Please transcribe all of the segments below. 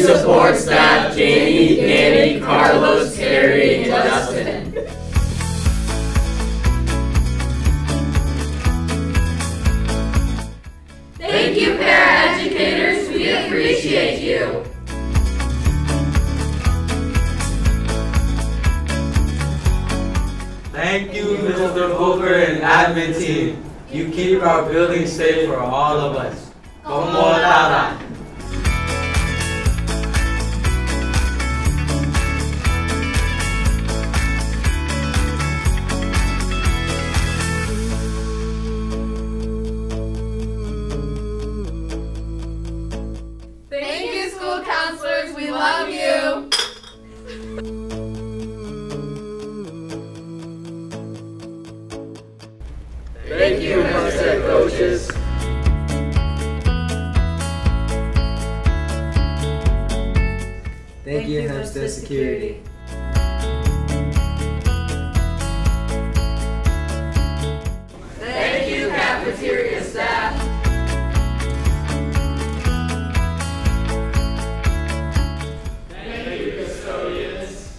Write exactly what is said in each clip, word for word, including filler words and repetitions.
support staff Jamie, Danny, Carlos, Terry, and Justin. Thank you, paraeducators. We appreciate you. Thank you, Mister Booker and admin team. You keep our building safe for all of us. Como Tara. Thank you, school counselors. We love you. Thank you, Hempstead coaches. Thank you, Hempstead Security. Thank you, cafeteria staff. Thank you, custodians.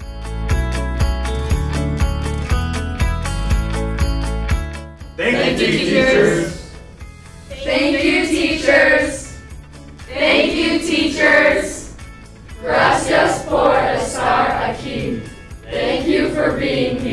Thank you, teachers. Thank you, teachers. Thank you, teachers. Gracias por estar aquí. Thank you for being here.